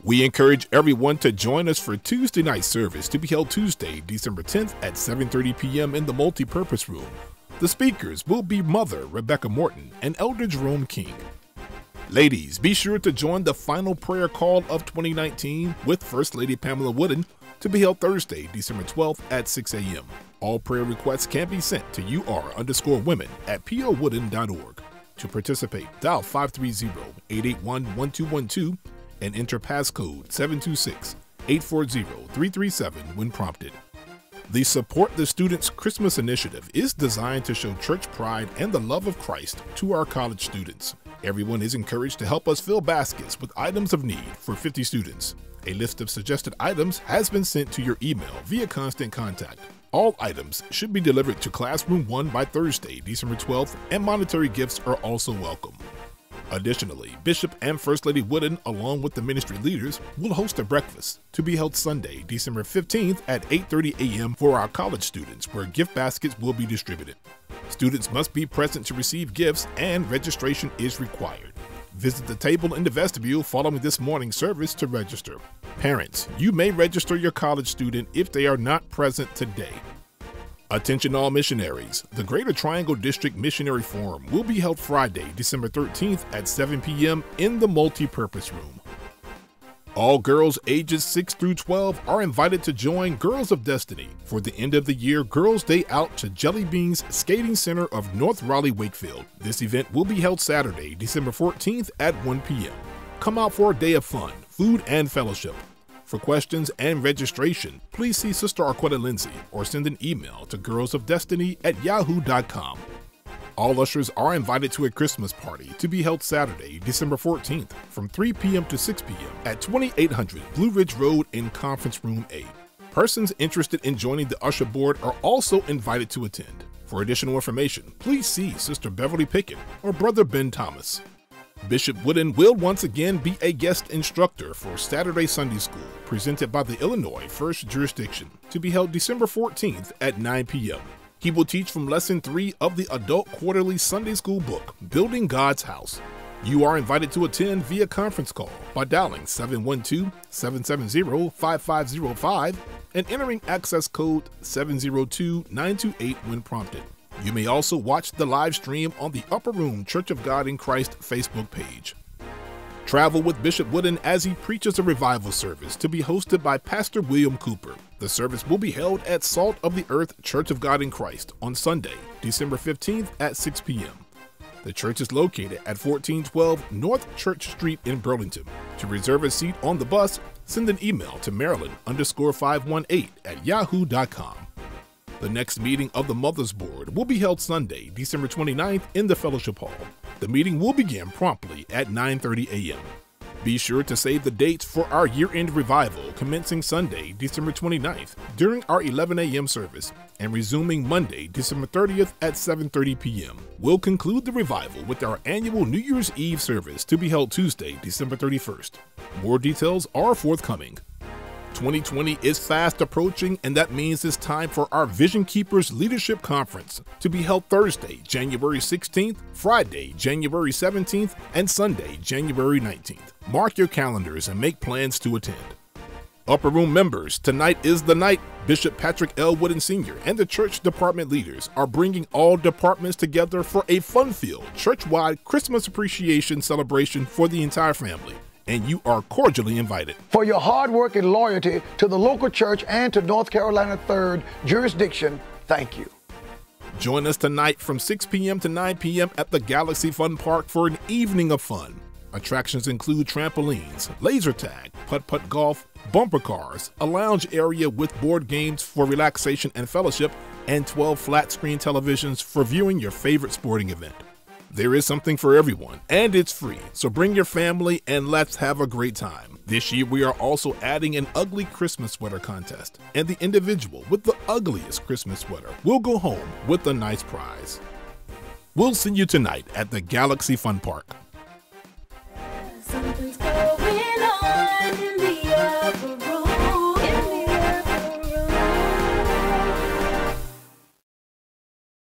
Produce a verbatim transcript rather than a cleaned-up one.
We encourage everyone to join us for Tuesday night service to be held Tuesday, December tenth at seven thirty p m in the multipurpose room. The speakers will be Mother Rebecca Morton and Elder Jerome King. Ladies, be sure to join the final prayer call of twenty nineteen with First Lady Pamela Wooden to be held Thursday, December twelfth at six a m All prayer requests can be sent to U R underscore women at p o wooden dot org. To participate, dial five three zero, eight eight one, one two one two and enter passcode seven two six, eight four zero, three three seven when prompted. The Support the Students Christmas Initiative is designed to show church pride and the love of Christ to our college students. Everyone is encouraged to help us fill baskets with items of need for fifty students. A list of suggested items has been sent to your email via Constant Contact. All items should be delivered to Classroom one by Thursday, December twelfth, and monetary gifts are also welcome. Additionally, Bishop and First Lady Wooden, along with the ministry leaders, will host a breakfast to be held Sunday, December fifteenth at eight thirty a m for our college students, where gift baskets will be distributed. Students must be present to receive gifts and registration is required. Visit the table in the vestibule following this morning's service to register. Parents, you may register your college student if they are not present today. Attention all missionaries, the Greater Triangle District Missionary Forum will be held Friday, December thirteenth at seven p m in the multipurpose room. All girls ages six through twelve are invited to join Girls of Destiny for the end of the year Girls Day Out to Jelly Beans Skating Center of North Raleigh, Wakefield. This event will be held Saturday, December fourteenth at one p m Come out for a day of fun, food, and fellowship. For questions and registration, please see Sister Arquetta Lindsay or send an email to girlsofdestiny at yahoo dot com. All ushers are invited to a Christmas party to be held Saturday, December fourteenth from three p m to six p m at twenty-eight hundred Blue Ridge Road in Conference Room A. Persons interested in joining the usher board are also invited to attend. For additional information, please see Sister Beverly Pickett or Brother Ben Thomas. Bishop Wooden will once again be a guest instructor for Saturday Sunday School, presented by the Illinois First Jurisdiction, to be held December fourteenth at nine p m He will teach from Lesson three of the Adult Quarterly Sunday School book, Building God's House. You are invited to attend via conference call by dialing seven one two, seven seven zero, five five zero five and entering access code seven zero two, nine two eight when prompted. You may also watch the live stream on the Upper Room Church of God in Christ Facebook page. Travel with Bishop Wooden as he preaches a revival service to be hosted by Pastor William Cooper. The service will be held at Salt of the Earth Church of God in Christ on Sunday, December fifteenth at six p m The church is located at fourteen twelve North Church Street in Burlington. To reserve a seat on the bus, send an email to Maryland underscore five one eight at yahoo dot com. The next meeting of the Mothers Board will be held Sunday, December twenty-ninth in the Fellowship Hall. The meeting will begin promptly at nine thirty a m Be sure to save the dates for our year-end revival commencing Sunday, December twenty-ninth during our eleven a m service and resuming Monday, December thirtieth at seven thirty p m We'll conclude the revival with our annual New Year's Eve service to be held Tuesday, December thirty-first. More details are forthcoming. twenty twenty is fast approaching, and that means it's time for our Vision Keepers Leadership Conference to be held Thursday, January sixteenth, Friday, January seventeenth, and Sunday, January nineteenth. Mark your calendars and make plans to attend. Upper Room members, tonight is the night. Bishop Patrick L. Wooden Senior and the church department leaders are bringing all departments together for a fun-filled, church-wide Christmas appreciation celebration for the entire family. And you are cordially invited. For your hard work and loyalty to the local church and to North Carolina third Jurisdiction, thank you. Join us tonight from six p m to nine p m at the Galaxy Fun Park for an evening of fun. Attractions include trampolines, laser tag, putt-putt golf, bumper cars, a lounge area with board games for relaxation and fellowship, and twelve flat-screen televisions for viewing your favorite sporting event. There is something for everyone, and it's free, so bring your family and let's have a great time. This year we are also adding an ugly Christmas sweater contest, and the individual with the ugliest Christmas sweater will go home with a nice prize. We'll see you tonight at the Galaxy Fun Park. Something's going on in the upper